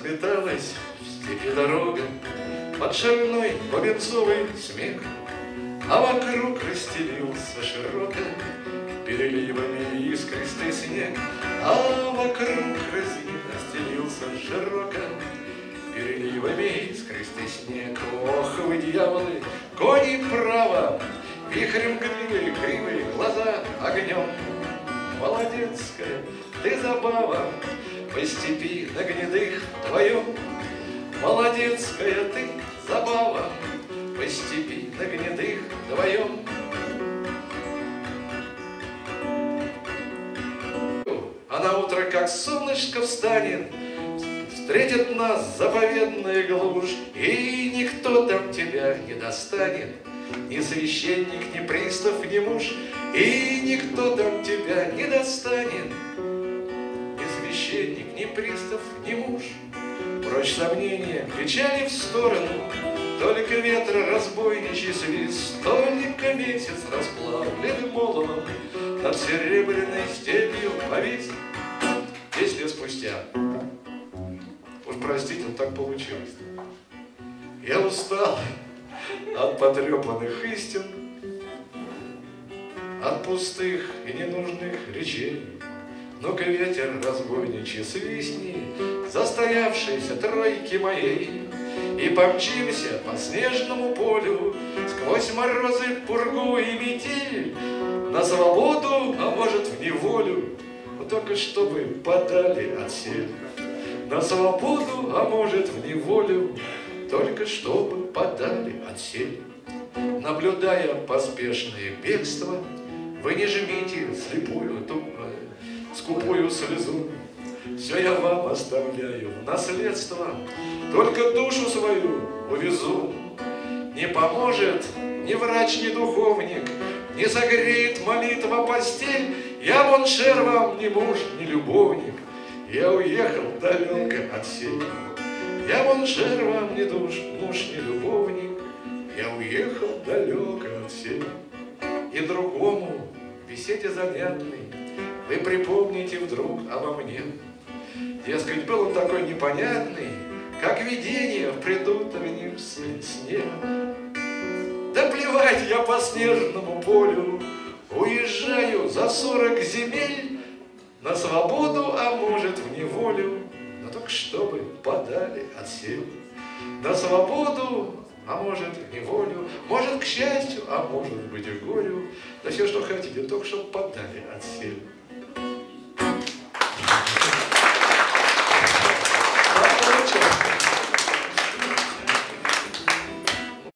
разметалась в степи дорога под шальной бубенцовый смех, а вокруг расстелился широко переливами искристый снег, а вокруг расстелился широко переливами искристый снег. Ох, вы, дьяволы, кони право, вихрем кривые глаза огнем. Молодецкая ты забава по степи на гнедых вдвоем. Молодецкая ты забава по степи на гнедых вдвоем. А на утро, как солнышко встанет, встретит нас заповедная глушь, и никто там тебя не достанет, ни священник, ни пристав, ни муж, и никто там тебя не достанет, ни священник, ни пристав, ни муж. Прочь сомнения, печали в сторону, только ветра разбойничий свист, только месяц расплавлен молотом над серебряной степью повис. 10 лет спустя, уж простите, так получилось. Я устал от потрепанных истин, от пустых и ненужных речей. Ну-ка, ветер разбойничий, свистни застоявшейся тройки моей, и помчимся по снежному полю сквозь морозы, пургу и метель на свободу, а может в неволю, но только чтобы подали отсель. На свободу, а может в неволю, только чтобы подали отсель. Наблюдая поспешное бегство, вы не жмите слепую, скупую слезу. Все я вам оставляю в наследство, только душу свою увезу. Не поможет ни врач, ни духовник, не согреет молитва постель. Я вон шер вам ни муж, ни любовник, я уехал далеко отсель. Я вон шер вам ни муж, ни любовник, я уехал далеко отсель. И другому беседе занятной вы припомните вдруг обо мне. Дескать, был он такой непонятный, как видение в предутреннем сне. Да плевать я по снежному полю, уезжаю за 40 земель на свободу, а может в неволю, но только чтобы подали отсель. На свободу, а может в неволю, может к счастью, а может быть и горю, да все, что хотите, только чтобы подали отсель.